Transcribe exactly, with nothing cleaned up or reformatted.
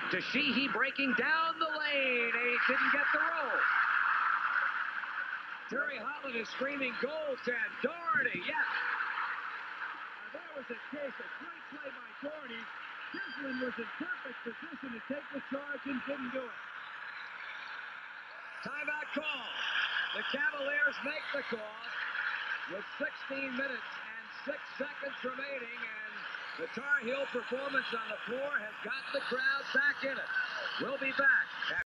Sheehy breaking down the lane. He didn't get the roll. Terry Holland is screaming goaltend. Doherty, yes. Now, that was a case of great play by Doherty. Gisselin was in perfect position to take the charge and didn't do it. Timeout call. The Cavaliers make the call with sixteen minutes and six seconds remaining, and the Tar Heel performance on the floor has got the crowd back in it. We'll be back.